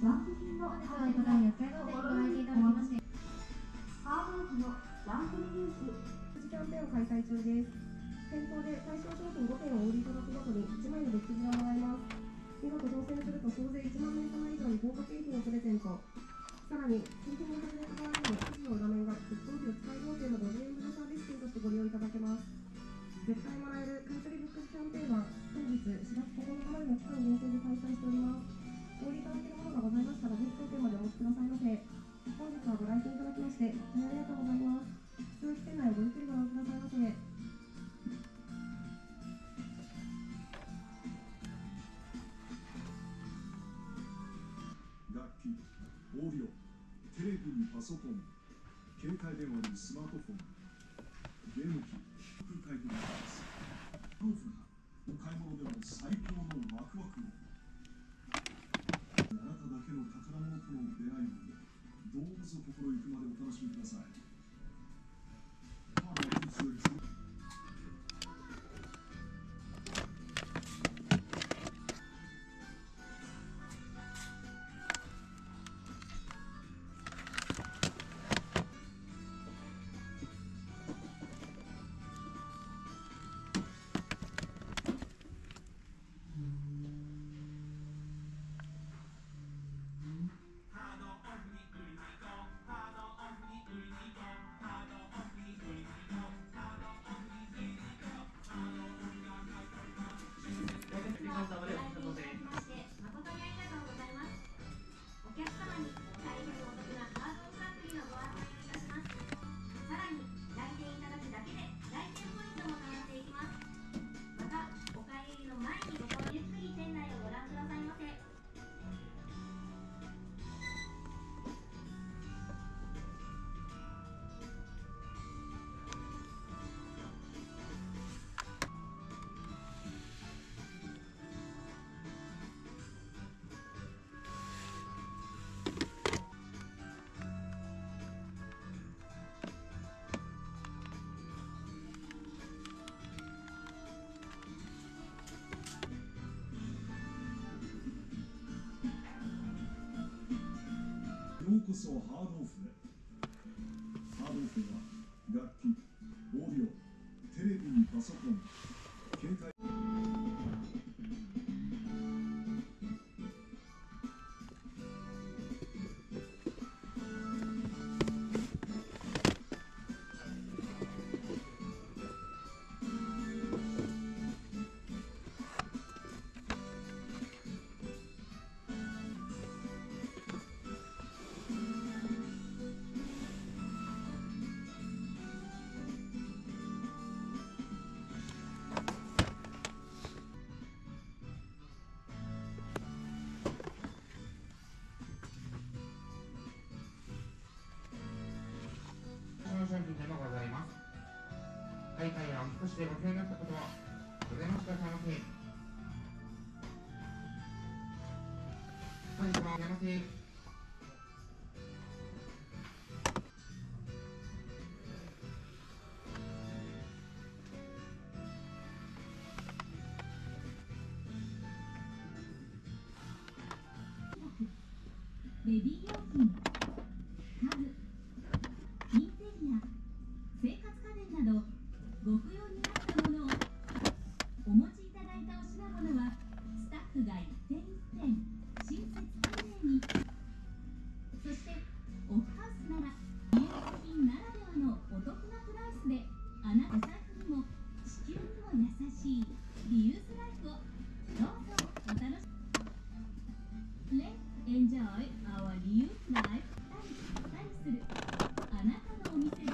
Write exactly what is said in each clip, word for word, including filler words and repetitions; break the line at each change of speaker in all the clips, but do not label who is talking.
ランプ品の発売となりますけど、ご来店いただきまして、ハードオフのランプニュースキャンペーンを開催中です。店頭で対象商品ごてんをお売りいただくごとにいちまんえんの別くじがもらえます。見事当選すると総勢いちまんめいさま以上に豪華景品をプレゼント。さらに新品に外れた場合にもくじの裏面が沸騰機の使い放題のごじゅうえん分のサービス券としてご利用いただけます。絶対もらえる買取ブックスキャンペーンは本日しがつここのかまでの期間限定で開催しております。お売りいただけるものがございましたらぜひ当店までお持ちくださいませ。本日はご来店いただきまして本当にありがとうございます。引き続き店内をごゆっくりご覧くださいませ。
楽器、オーディオ、テレビにパソコン、携帯電話にスマートフォン、ゲーム機、空海でございます。豆腐がお買い物でも最高のワクワクを。あなただけの宝物との出会いをどうぞ心ゆくまでお楽しみください。ハードオフよりようこそハードオフへ。ハードオフは楽器、オーディオ、テレビにパソコン、携帯
商品でもございます。大会やお引越しでご興味になったことはございましくださいませ。本日もございませ。
ベビー用品、家具、インテリア、生活家電などご不要になったものをお持ちいただいたお品物はスタッフが一点一点親切丁寧に、そしてオフハウスならリユース品ならではのお得なプライスであなたお財布にも地球にも優しいリユースライフをどうぞお楽しみ。Let's enjoy our reuse life。 旅するあなたのお店です。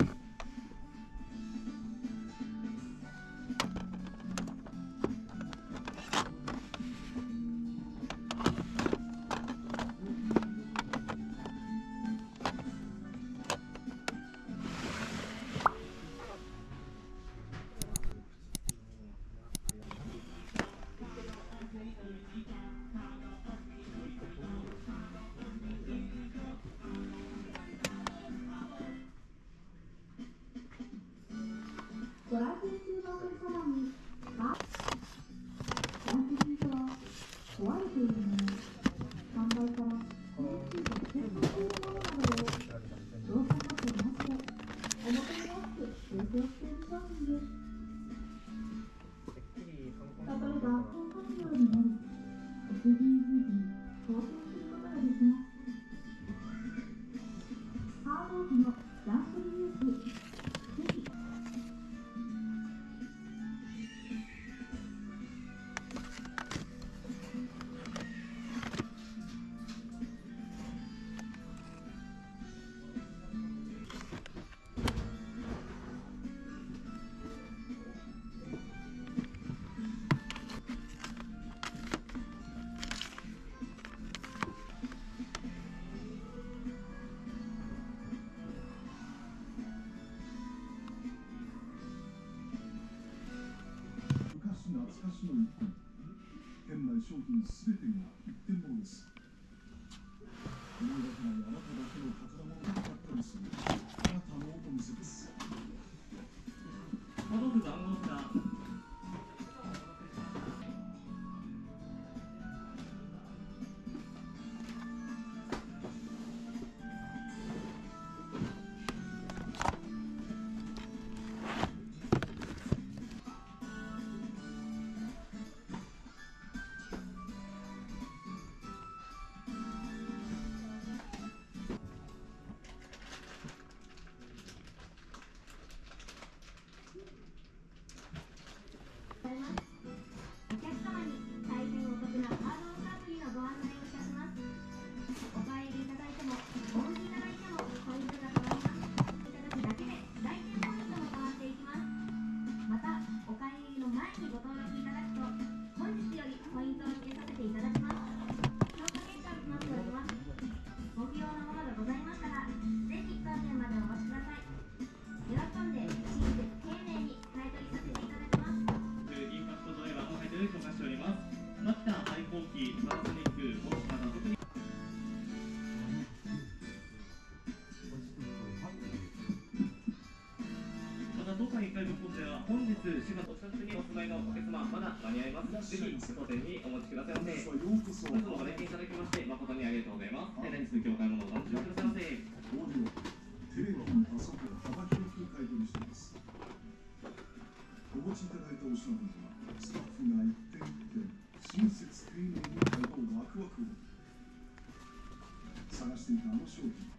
品すべてが一点物です。思いがけないあなただけの宝物がかかったりするあなたのお店です。
家族残酷な
お客様に大変お得なハードオフアプリのご案内をいたします。お帰りいただいてもお持ちいただいてもポイントが変わります。いただくだけで来店ポイントも変わっていきます。またお帰りの前にご登録いただくと本日よりポイントを付けさせていただきます。評価結果となっております。ご不要なものがございましたらぜひ当店までお待ちください。喜んで真摯丁寧に買い取りさせていただきます。
インパクトドライバーの配置で紹介しております。マキタ最高機パナソニックモンスターの特にまた当館いっかいぶっ込んでは本日しがつお近くにお住まいのお客様まだ間に合います。ぜひ当店にお持ちくださいませ。
本日はようこそ
本日もご来店いただきまして誠にありがとうございます。何続きお買い物をお楽しみくださいませ。
オーディオ、テレビ、パソコン、幅広く買い取りしています。お持ちいただいたお品物はスタッフが一点一点親切丁寧に買い取るワクワクを探していたあの商品